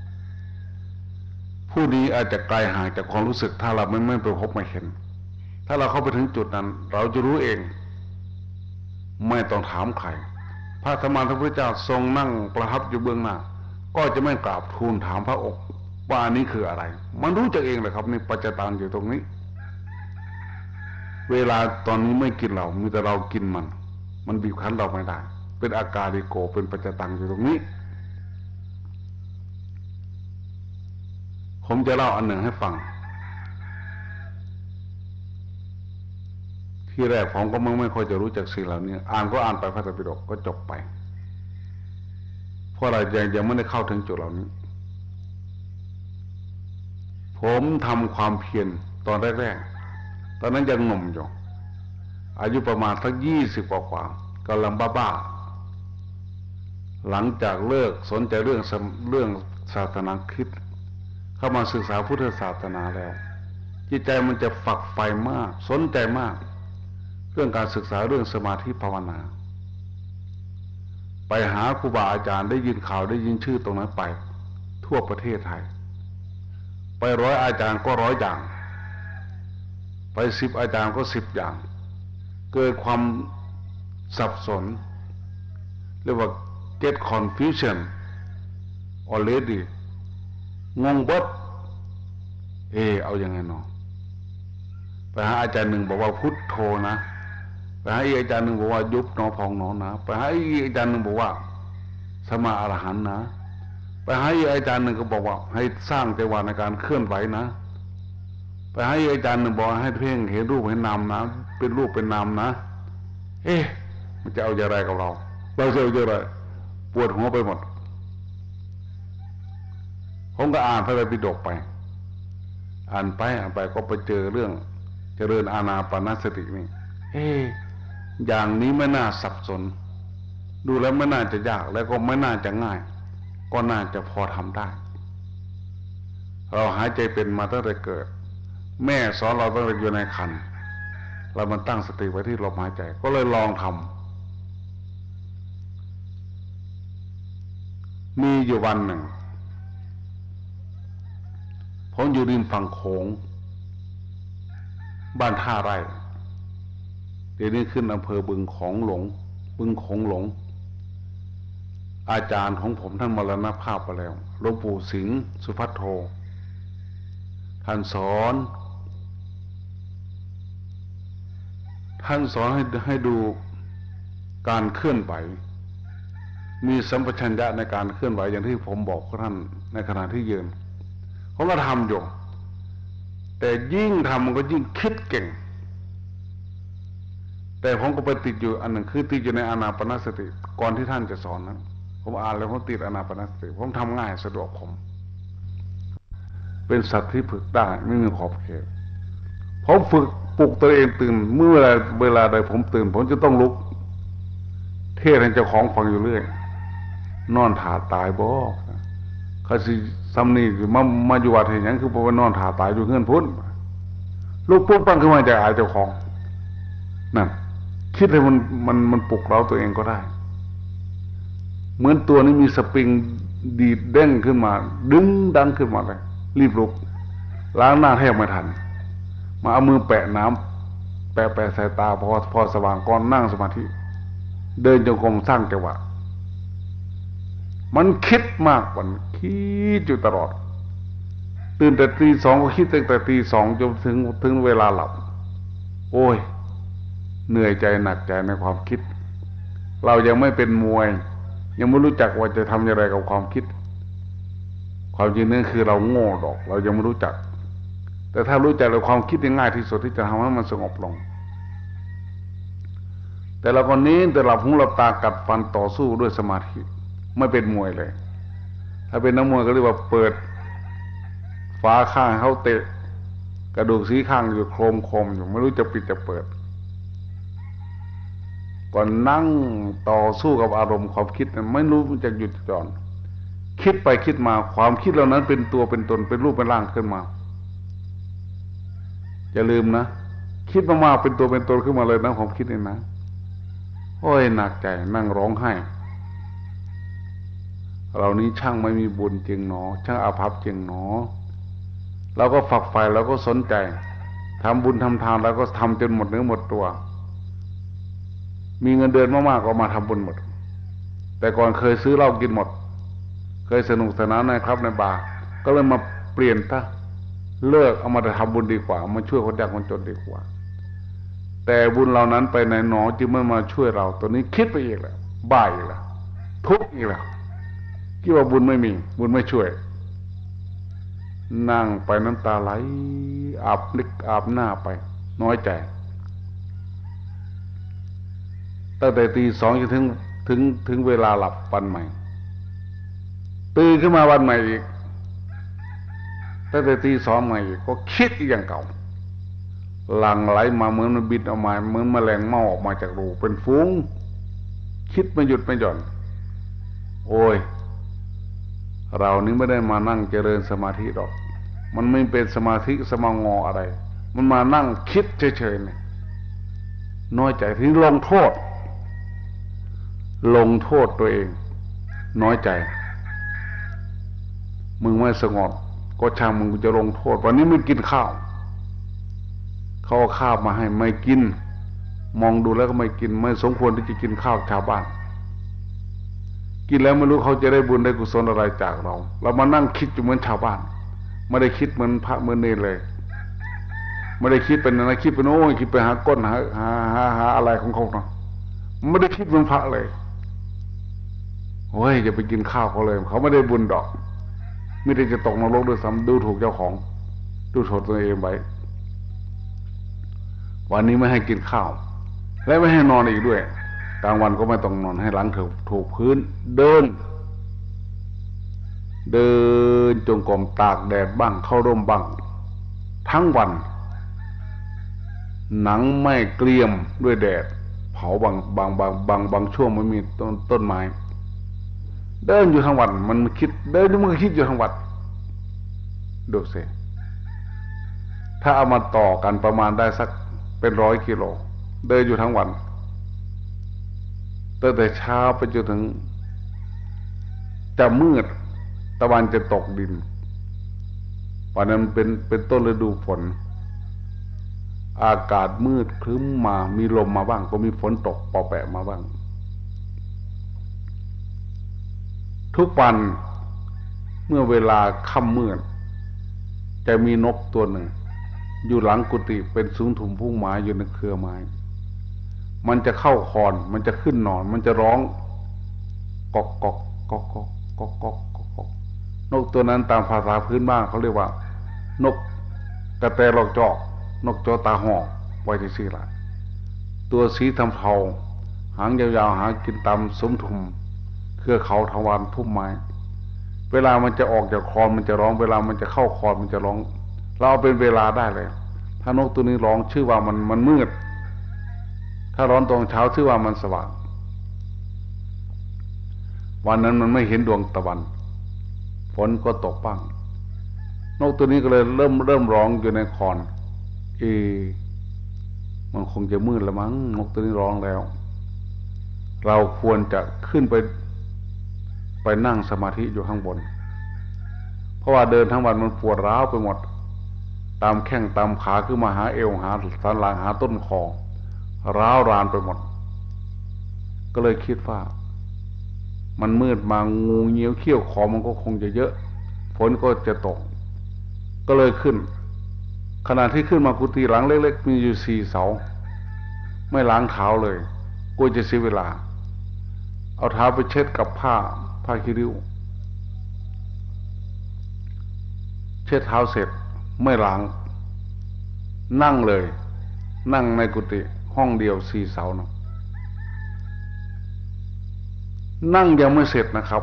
ผู้นี้อาจจะไกลห่างจากความรู้สึกถ้าเราไม่ไปพบไม่เห็นถ้าเราเข้าไปถึงจุดนั้นเราจะรู้เองไม่ต้องถามใครพระธรรมพระพุทธเจ้าทรงนั่งประทับอยู่เบื้องหน้าก็จะไม่กราบทูลถามพระองค์ว่าอันนี้คืออะไรมันรู้จักเองเลยครับนี่ปัจจตังอยู่ตรงนี้เวลาตอนนี้ไม่กินเรามีแต่เรากินมันบีบคั้นเราไม่ได้เป็นอาการิโกเป็นปัจจตังอยู่ตรงนี้ผมจะเล่าอันหนึ่งให้ฟังที่แรกผมก็ไม่ค่อยจะรู้จักสิ่งเหล่านี้อ่านก็อ่านไปพระไตรปิฎกก็จบไปเพราะอะไรยังไม่ได้เข้าถึงจุดเหล่านี้ผมทำความเพียรตอนแรกๆตอนนั้นยังหนุ่มอยู่อายุประมาณสัก20 กว่ากำลังบ้าหลังจากเลิกสนใจเรื่องศาสนาคริสต์เข้ามาศึกษาพุทธศาสนาแล้วจิตใจมันจะฝักใฝ่มากสนใจมากเรื่องการศึกษาเรื่องสมาธิภาวนาไปหาครูบาอาจารย์ได้ยินข่าวได้ยินชื่อตรงนั้นไปทั่วประเทศไทยไป100 อาจารย์ก็100 อย่างไป10 อาจารย์ก็10 อย่างเกิดความสับสนเรียกว่า get confusion already งงบดเอายังไงเนาะไปหาอาจารย์หนึ่งบอกว่าพุทโธนะไปหาอีกอาจารย์หนึ่งบอกว่ายุบหนอพองหนอนะไปหาอีกอาจารย์หนึ่งบอกว่าสมาอรหันต์นะไปหาอีกอาจารย์หนึ่งก็บอกว่าให้สร้างจังหวะในการเคลื่อนไหวนะไปหาอีกอาจารย์หนึ่งบอกให้เพ่งเห็นรูปเห็นนามนะเป็นรูปเป็นนามนะมันจะเอาอย่างไรกับเราจะเอาอย่างไรปวดหัวไปหมดผมก็อ่านพระไตรปิฎกไปอ่านไปก็ไปเจอเรื่องเจริญอานาปานสตินี่อย่างนี้ไม่น่าสับสนดูแล้วไม่น่าจะยากแล้วก็ไม่น่าจะง่ายก็น่าจะพอทำได้เราหายใจเป็นมาตั้งแต่เกิดแม่สอนเราตั้งแต่อยู่ในครรภ์เรามันตั้งสติไว้ที่ลมหายใจก็เลยลองทำมีอยู่วันหนึ่งผมอยู่ริมฝั่งโขงบ้านท่าไร่เดี๋ยวนี้ขึ้นอำเภอบึงโขงหลงอาจารย์ของผมท่านมรณภาพไปแล้วหลวงปู่สิงห์สุภัทโทท่านสอนให้ดูการเคลื่อนไหวมีสัมปชัญญะในการเคลื่อนไหวอย่างที่ผมบอกท่านในขณะที่ยืนผมก็ทำอยู่แต่ยิ่งทำมันก็ยิ่งคิดเก่งแต่ผมก็ไปติดอยู่อันหนึ่งคือติดอยู่ในอานาปานสติก่อนที่ท่านจะสอนนั้นผมอ่านแล้วผมติดอานาปานสติผมทำง่ายสะดวกผมเป็นสัตว์ที่ฝึกได้ไม่มีขอบเขตผมฝึกปลุกตัวเองตื่นเมื่อเวลาใดผมตื่นผมจะต้องลุกเทศให้เจ้าของฟังอยู่เรื่อยนอนถาตายบ่เขาสิซ้ำนี่มาอยู่วัดเห็นอย่างคือเพราะว่านอนถาตายอยู่เงื่อนพุ่นลูกปุ๊บปั้งขึ้นมาจะอายเจ้าของนั่นคิดให้มันปลุกเราตัวเองก็ได้เหมือนตัวนี้มีสปริงดีดเด้งขึ้นมาดึงดังขึ้นมาเลยรีบลุกล้างหน้าแทบไม่ทันมาเอามือแปะน้ำแปะสายตาพอสว่างก่อนนั่งสมาธิเดินจงกรมสร้างจังหวะมันคิดมากกว่าคิดอยู่ตลอดตื่นแต่ตี 2ก็คิดตั้งแต่ตี 2จนถึงเวลาหลับโอ้ยเหนื่อยใจหนักใจในความคิดเรายังไม่เป็นมวยยังไม่รู้จักว่าจะทำอย่างไรกับความคิดความจริงนั่นคือเราโง่ดอกเรายังไม่รู้จักแต่ถ้ารู้จักแล้วความคิดง่ายที่สุดที่จะทำให้มันสงบลงแต่เราคนนี้แต่หลับหูหลับตากัดฟันต่อสู้ด้วยสมาธิไม่เป็นมวยเลยถ้าเป็นนักมวยก็เรียกว่าเปิดฝาข้างเขาเตะกระดูกสีข้างอยู่โครมอยู่ไม่รู้จะปิดจะเปิดก่อนนั่งต่อสู้กับอารมณ์ความคิดไม่รู้มันจะหยุดจอนคิดไปคิดมาความคิดเหล่านั้นเป็นตัวเป็นตนเป็นรูปเป็นร่างขึ้นมาอย่าลืมนะคิดมากๆเป็นตัวเป็นตนขึ้นมาเลยนะความคิดนี่นะโอ้ยหนักใจนั่งร้องไห้เรานี้ช่างไม่มีบุญจริงหนอช่างอาภัพจริงหนอเราก็ฝักใฝ่เราก็สนใจทำบุญทำทานแล้วก็ทำจนหมดเนื้อหมดตัวมีเงินเดือนมากๆก็มาทำบุญหมดแต่ก่อนเคยซื้อเหล้ากินหมดเคยสนุกสนานนะครับในบาร์ก็เลยมาเปลี่ยนเลิกเอามาทำบุญดีกว่ามาช่วยคนยากคนจนดีกว่าแต่บุญเหล่านั้นไปไหนหนอจึงไม่มาช่วยเราตัวนี้คิดไปอีกแล้วบ้าอีกแล้วทุกข์อีกแล้วคิดว่าบุญไม่มีบุญไม่ช่วยนั่งไปน้ำตาไหลอาบลึกอาบหน้าไปน้อยใจตั้งแต่ตี 2จนถึงเวลาหลับวันใหม่ตื่นขึ้นมาวันใหม่อีกตั้งแต่ตี 2ใหม่อีกก็คิดอีกอย่างเก่าหลั่งไหลมาเหมือนมันบินออกมาเหมือนแมลงเม่าออกมาจากรูเป็นฟุ้งคิดไม่หยุดไม่หย่อนโอ้ยเรานี่ไม่ได้มานั่งเจริญสมาธิหรอกมันไม่เป็นสมาธิสมางออะไรมันมานั่งคิดเฉยๆเนี่ยน้อยใจที่ลงโทษตัวเองน้อยใจมึงไม่สงบก็ช่างมึงจะลงโทษวันนี้ไม่กินข้าวเขาเอาข้าวมาให้ไม่กินมองดูแล้วก็ไม่กินไม่สมควรที่จะกินข้าวชาวบ้านกินแล้วไม่รู้เขาจะได้บุญได้กุศลอะไรจากเรามานั่งคิดอยู่เหมือนชาวบ้านไม่ได้คิดเหมือนพระเหมือนเนรเลยไม่ได้คิดเป็นอะไรคิดเป็นโอ้ยคิดไปหาก้นหาอะไรของเขาเนาะไม่ได้คิดเหมือนพระเลยโอ้ยจะไปกินข้าวเขาเลยเขาไม่ได้บุญดอกไม่ได้จะตกนรกด้วยซ้ำดูถูกเจ้าของดูถูกตัวเองไปวันนี้ไม่ให้กินข้าวและไม่ให้นอนอีกด้วยกลางวันก็ไม่ต้องนอนให้หลังถูกพื้นเดินจงกรมตากแดดบ้างเข้าร่มบ้างทั้งวันหนังไม่เกรียมด้วยแดดเผาบางช่วงไม่มีต้นไม้เดินอยู่ทั้งวันมันคิดเดินมันก็คิดอยู่ทั้งวันดูสิถ้าเอามาต่อกันประมาณได้สักเป็น100 กิโลเดินอยู่ทั้งวันตั้งแต่เช้าไปจนถึงจะมืดตะวันจะตกดินวันนั้นเป็นต้นฤดูฝนอากาศมืดครึ้มมามีลมมาบ้างก็มีฝนตกปอแปะมาบ้างทุกวันเมื่อเวลาค่ำมืดจะมีนกตัวหนึ่งอยู่หลังกุฏิเป็นสูงถุมพุ่งไม้อยู่ในเครือไม้มันจะเข้าคอนมันจะขึ้นนอนมันจะร้องกอกกอกกอกกอกกอกกอกกอกนกตัวนั้นตามภาษาพื้นบ้านเขาเรียกว่านกกระแตหลอกจอกนกจอตาห่อไว้ที่ชื่อละตัวสีเทาหางยาวๆหากินตามสมถุมเครือเขาทวารพุ่มไม้เวลามันจะออกจากคอนมันจะร้องเวลามันจะเข้าคอนมันจะร้องเราเอาเป็นเวลาได้เลยถ้านกตัวนี้ร้องชื่อว่ามันมืดถ้าร้อนตอนเช้าชื่อว่ามันสว่างวันนั้นมันไม่เห็นดวงตะวันฝนก็ตกบ้างนกตัวนี้ก็เลยเริ่มร้องอยู่ในคอนมันคงจะมืดแล้วมั้งนกตัวนี้ร้องแล้วเราควรจะขึ้นไปนั่งสมาธิอยู่ข้างบนเพราะว่าเดินทั้งวันมันปวดร้าวไปหมดตามแข้งตามขาขึ้นมาหาเอวหาสันหลังหาต้นคอร้าวรานไปหมดก็เลยคิดว่ามันมืดมางูเงี้ยวเขี้ยวคอมันก็คงจะเยอะฝนก็จะตกก็เลยขึ้นขณะที่ขึ้นมากุฏิหลังเล็กๆมีอยู่4 เสาไม่ล้างเท้าเลยกลัวจะเสียเวลาเอาเท้าไปเช็ดกับผ้าคีริ้วเช็ดเท้าเสร็จไม่ล้างนั่งเลยนั่งในกุฏิห้องเดียว4 เสานะนั่งยังไม่เสร็จนะครับ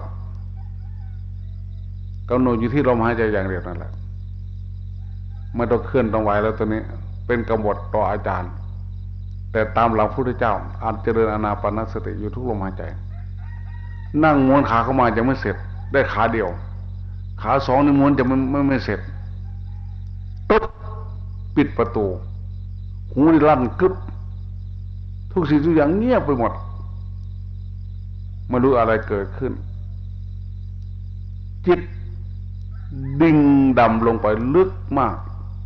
กำหนดอยู่ที่ลมหายใจอย่างเดียวนั่นแหละไม่ต้องเคลื่อนต้องไหวแล้วตัวนี้เป็นกำหนดต่ออาจารย์แต่ตามหลักพุทธเจ้าอาจเจริญอานาปานสติอยู่ทุกลมหายใจนั่งม้วนขาเข้ามายังไม่เสร็จได้ขาเดียวขา2นี่ม้วนจะไม่เสร็จตุ๊บปิดประตูหูนี่ลั่นกึบทุกสิ่งทุกอย่างเงียบไปหมดไม่รู้อะไรเกิดขึ้นจิตดิ่งดำลงไปลึกมาก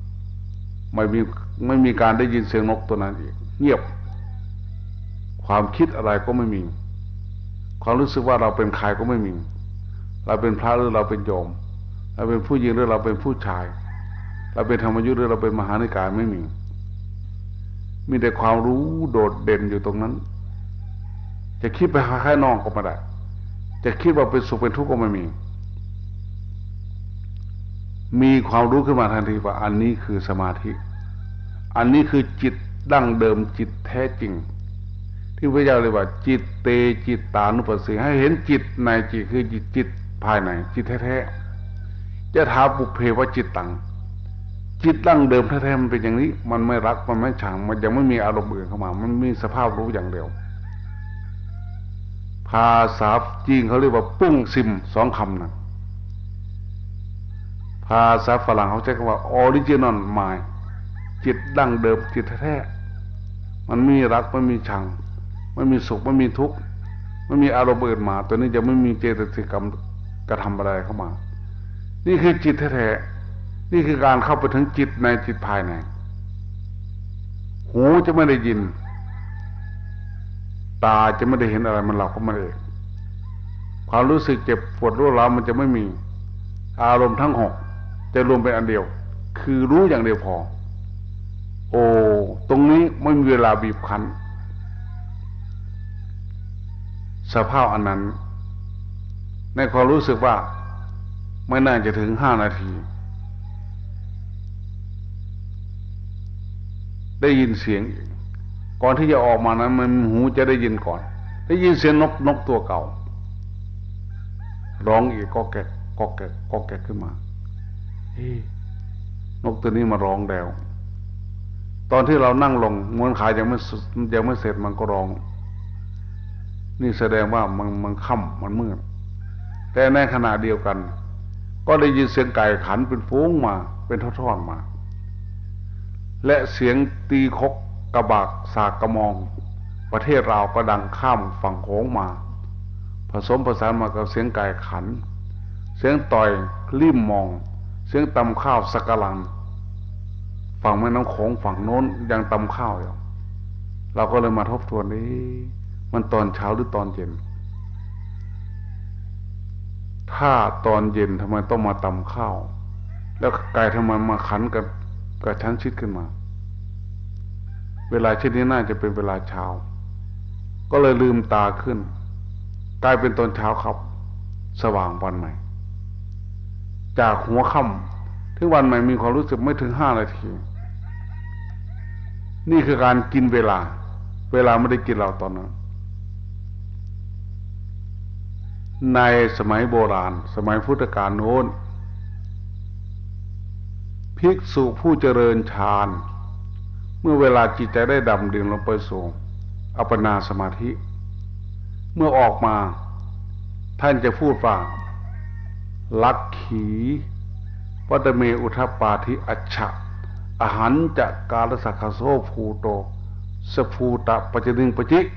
ไม่มีการได้ยินเสียงนกตัวนั้นอีกเงียบความคิดอะไรก็ไม่มีความรู้สึกว่าเราเป็นใครก็ไม่มีเราเป็นพระหรือเราเป็นโยมเราเป็นผู้หญิงหรือเราเป็นผู้ชายเราเป็นธรรมยุทธ์หรือเราเป็นมหานิกายไม่มีมีแต่ความรู้โดดเด่นอยู่ตรงนั้นจะคิดไปหาข้างนอกก็ไม่ได้จะคิดว่าเป็นสุขเป็นทุกข์ก็ไม่มีความรู้ขึ้นมาทันทีว่าอันนี้คือสมาธิอันนี้คือจิตดั้งเดิมจิตแท้จริงที่พระเจ้าเรียกว่าจิตเตจิตตานุปัสสิให้เห็นจิตในจิตคือจิตภายในจิตแท้ๆจะถามปุเพวจิตตังจิตดั้งเดิมแท้ๆมันเป็นอย่างนี้มันไม่รักมันไม่ชังมันยังไม่มีอารมณ์อื่นเข้ามามันมีสภาพรู้อย่างเดียวภาษาจีนเขาเรียกว่าปุ้งซิมสองคำนะภาษาฝรั่งเขาใช้คำว่า original mind จิตดั้งเดิมจิตแท้ๆมันมีรักมันมีชังมันมีสุขมันมีทุกข์มันมีอารมณ์อื่นมาตัวนี้จะไม่มีเจตสิกรรมกระทำอะไรเข้ามานี่คือจิตแท้ๆนี่คือการเข้าไปถึงจิตในจิตภายในหูจะไม่ได้ยินตาจะไม่ได้เห็นอะไรมันหลับเข้ามาเองความรู้สึกเจ็บปวดร้าวมันจะไม่มีอารมณ์ทั้งหกจะรวมเป็นอันเดียวคือรู้อย่างเดียวพอโอ้ตรงนี้ไม่มีเวลาบีบคั้นสภาพอันนั้นในความรู้สึกว่าไม่น่าจะถึง5 นาทีได้ยินเสียงก่อนที่จะออกมานั้นมันหูจะได้ยินก่อนได้ยินเสียงนกตัวเก่าร้องอีกก็แกกขึ้นมาเฮ้นกตัวนี้มาร้องแล้วตอนที่เรานั่งลงม้วนขายังไม่เสร็จมันก็ร้องนี่แสดงว่ามันค่ำมันมืดแต่ในขณะเดียวกันก็ได้ยินเสียงไก่ขันเป็นฝูงมาเป็นทอดๆมาและเสียงตีคกกระบากสากกระมองประเทศเราก็ดังข้ามฝั่งโขงมาผสมผสานมากับเสียงไก่ขันเสียงต่อยลิ่มมองเสียงตำข้าวสักกะลังฝั่งแม่น้ำโขงฝั่งโน้นยังตำข้าวอยู่เราก็เลยมาทบทวนนี้มันตอนเช้าหรือตอนเย็นถ้าตอนเย็นทำไมต้องมาตำข้าวแล้วไก่ทำไมมาขันกับชั้นชิดขึ้นมาเวลาเช่นนี้น่าจะเป็นเวลาเช้าก็เลยลืมตาขึ้นกลายเป็นตอนเช้าครับสว่างวันใหม่จากหัวค่ำถึงวันใหม่มีความรู้สึกไม่ถึง5 นาทีนี่คือการกินเวลาไม่ได้กินเราตอนนั้นในสมัยโบราณสมัยพุทธกาลโน้นภิกษุผู้เจริญฌานเมื่อเวลาจิตใจได้ดำดิ่งลงไปสู่อัปปนาสมาธิเมื่อออกมาท่านจะพูดว่าลักขีวัตเมอุทัปปาธิอัจฉะอหันจะกาลสักขโสภูโตสภูตะปัจจิงปจิ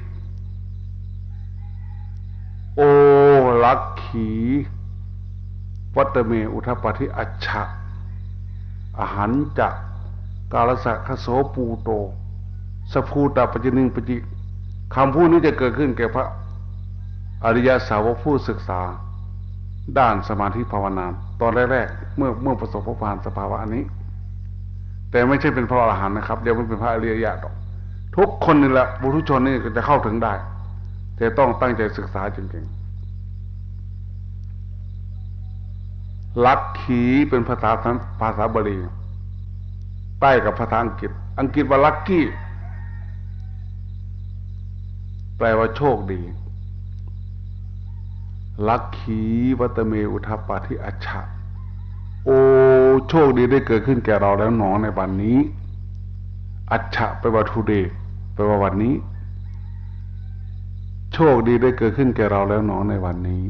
โอลักขีวัตเมอุทัปปาธิอัจฉะอหันจะกาลสักขโสภูโตสภูตะปัจจิงปจิคำพูดนี้จะเกิดขึ้นแก่พระอริยสาวกผู้ศึกษาด้านสมาธิภาวนาตอนแรกๆเมื่อประสบพบผ่านสภาวะอันนี้แต่ไม่ใช่เป็นพระอรหันต์นะครับยังไม่เป็นพระอริยญาณหรอกทุกคนนี่แหละบุรุษชนนี่จะเข้าถึงได้แต่ต้องตั้งใจศึกษาจริงๆลักขีเป็นภาษาบาลีใต้กับภาษาอังกฤษว่าลัคกี้แปลว่าโชคดีลัคขีวัตเมอุทัปปาธิอัจฉะโอ้โชคดีได้เกิดขึ้นแก่เราแล้วหนอในวันนี้อัจฉะแปลว่าทูเดย์แปลว่าวันนี้โชคดีได้เกิดขึ้นแก่เราแล้วหนอในวันนี้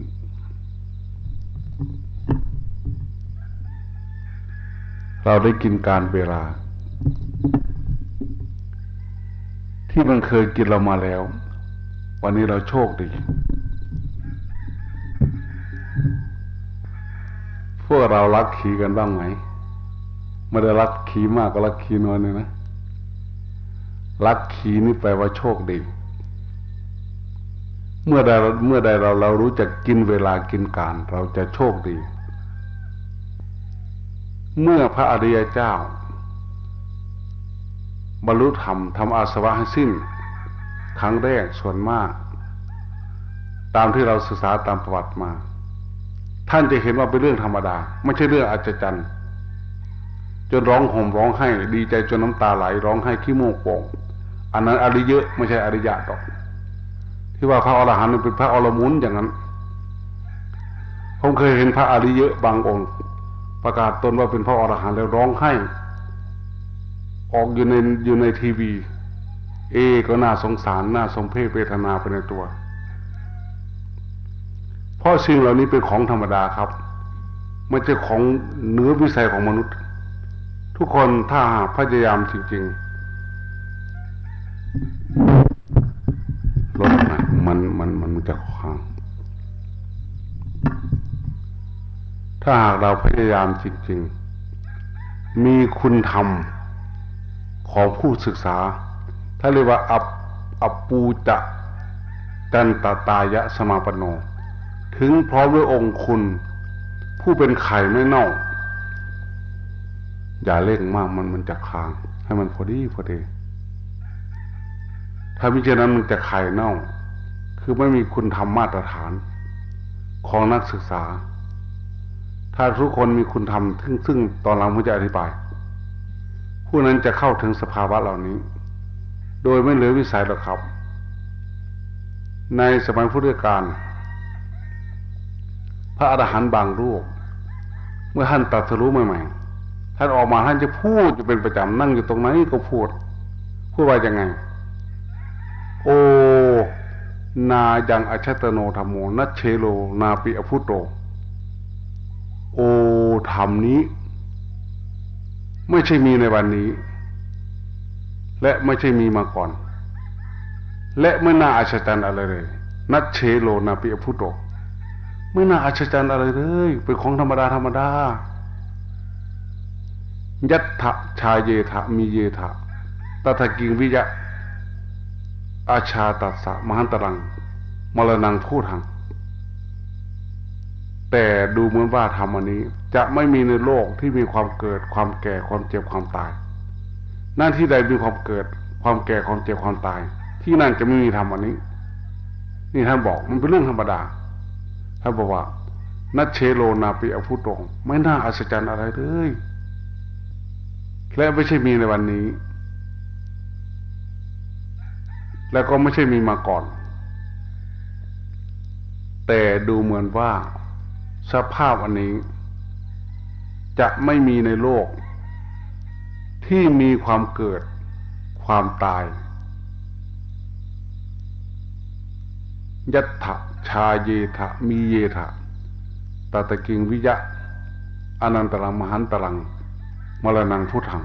เราได้กินการเวลาที่มันเคยกินเรามาแล้ววันนี้เราโชคดีพวกเรารักขี่กันบ้างไหมไม่ได้รักขี่มากก็รักขี่น้อยเลยนะรักขี่นี่แปลว่าโชคดีเมื่อใดเรารู้จักกินเวลากินการเราจะโชคดีเมื่อพระอริยเจ้าบรรลุธรรมทำอาสวะให้สิ้นครั้งแรกส่วนมากตามที่เราศึกษาตามประวัติมาท่านจะเห็นว่าเป็นเรื่องธรรมดาไม่ใช่เรื่องอัศจรรย์จนร้องห่มร้องไห้ดีใจจนน้ำตาไหลร้องไห้ขี้มูกโป่งอันนั้นอริยะไม่ใช่อริยะหรอกที่ว่าพระอรหันต์เป็นพระอรมุนอย่างนั้นผมเคยเห็นพระอริยะบางองค์ประกาศตนว่าเป็นพระอรหันต์แล้วร้องไห้ออกอยู่ในทีวีก็น่าสงสารน่าสมเพชเวทนาไปในตัวเพราะสิ่งเหล่านี้เป็นของธรรมดาครับไม่ใช่ของเหนือวิสัยของมนุษย์ทุกคนถ้าหากพยายามจริงๆรถนะมันจะขวางถ้าหากเราพยายามจริงๆมีคุณธรรมของผู้ศึกษาถ้าเรียกว่าอัปปูจะจันตตายะสมาปโนถึงพร้อมด้วยองค์คุณผู้เป็นไข่ไม่เน่าอย่าเร่งมากมันจะค้างให้มันพอดีถ้ามิฉะนั้นมันจะไข่เน่าคือไม่มีคุณธรรมมาตรฐานของนักศึกษาถ้าทุกคนมีคุณธรรมซึ่งตอนหลังผมจะอธิบายผู้นั้นจะเข้าถึงสภาวะเหล่านี้โดยไม่เหลือวิสัยหรอกครับในสมัยพุทธกาลพระอรหันต์บางรูปเมื่อท่านตรัสรู้ใหม่ๆท่านออกมาท่านจะพูดจะเป็นประจำนั่งอยู่ตรงไหนก็พูดว่ายังไงโอนายังอชัตโนธัมโมนัชเชโลนาปิอภุตโตโอธรรมนี้ไม่ใช่มีในวันนี้และไม่ใช่มีมาก่อนและไม่น่าอัศจรรย์อะไรเลยนัชเชโลนาปิอภุตโตไม่น่าอัศจรรย์อะไรเลยเป็นของธรรมดายัตถะชาเยถะมีเยถะตถกิงวิยะอาชาตัสสะมหันตรังมรณังพูดหังแต่ดูเหมือนว่าธรรมอันนี้จะไม่มีในโลกที่มีความเกิดความแก่ความเจ็บความตายนั่นที่ใดมีความเกิดความแก่ความเจ็บความตายที่นั่นจะไม่มีธรรมอันนี้นี่ท่านบอกมันเป็นเรื่องธรรมดาท่านบอกว่านัชเชโลนาปิอภุตโตไม่น่าอัศจรรย์อะไรเลยและไม่ใช่มีในวันนี้แล้วก็ไม่ใช่มีมาก่อนแต่ดูเหมือนว่าสภาพอันนี้จะไม่มีในโลกที่มีความเกิดความตายยัตถะชาเยถะมีเยถะตตกิงวิยะอนันตรังมหันตรังมรณังพุทธัง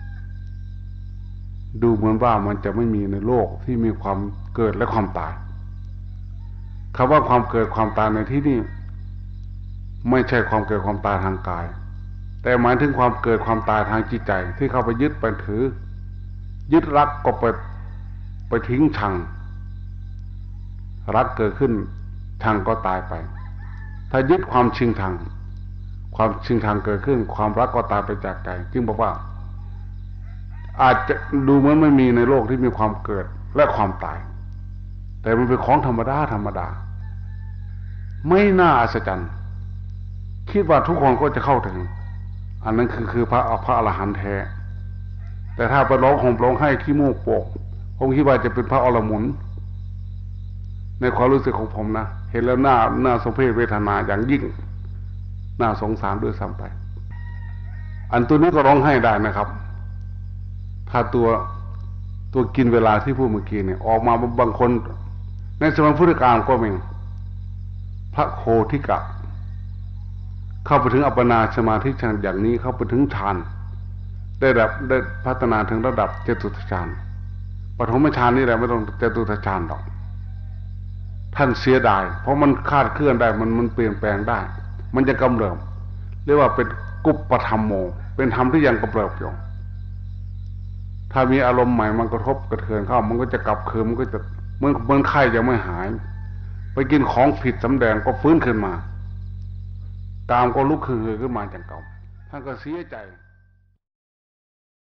ดูเหมือนว่ามันจะไม่มีในโลกที่มีความเกิดและความตายคำว่าความเกิดความตายในที่นี้ไม่ใช่ความเกิดความตายทางกายแต่หมายถึงความเกิดความตายทางจิตใจที่เข้าไปยึดไปถือยึดรักก็ไปทิ้งชังรักเกิดขึ้นชังก็ตายไปถ้ายึดความชิงชังความชิงชังเกิดขึ้นความรักก็ตายไปจากใจจึงบอกว่าอาจจะดูเหมือนไม่มีในโลกที่มีความเกิดและความตายแต่มันเป็นของธรรมดาไม่น่าอัศจรรย์คิดว่าทุกคนก็จะเข้าถึงอันนั้นคือพระอรหันต์แท้แต่ถ้าไปร้องห่มร้องไห้ขี้มูกโป่งผมคิดว่าจะเป็นพระอรมุนในความรู้สึกของผมนะเห็นแล้วน่าสมเพชเวทนาอย่างยิ่งน่าสงสารด้วยซ้ำไปอันตัวนี้ก็ร้องไห้ได้นะครับถ้าตัวกินเวลาที่พูดเมื่อกี้เนี่ยออกมาบางคนในสมัยพุทธกาลก็มีพระโคทิกะเข้าไปถึงอัปปนาสมาธิฌานอย่างนี้เข้าไปถึงฌานได้พัฒนาถึงระดับจตุตฌานปฐมฌานนี่แหละไม่ต้องจตุตฌานหรอกท่านเสียดายเพราะมันคาดเคลื่อนได้มันเปลี่ยนแปลงได้มันจะกำเริบเรียกว่าเป็นกุปปธรรมโมเป็นธรรมที่ยังกำเริบอยู่ถ้ามีอารมณ์ใหม่มันกระทบกระเทือนเข้ามันก็จะกลับคืนมันก็จะเหมือนไข้ยังไม่หายไปกินของผิดสำแดงก็ฟื้นขึ้นมาตามก็ลุกขึ้นมาจากเก่าท่านก็เสียใจ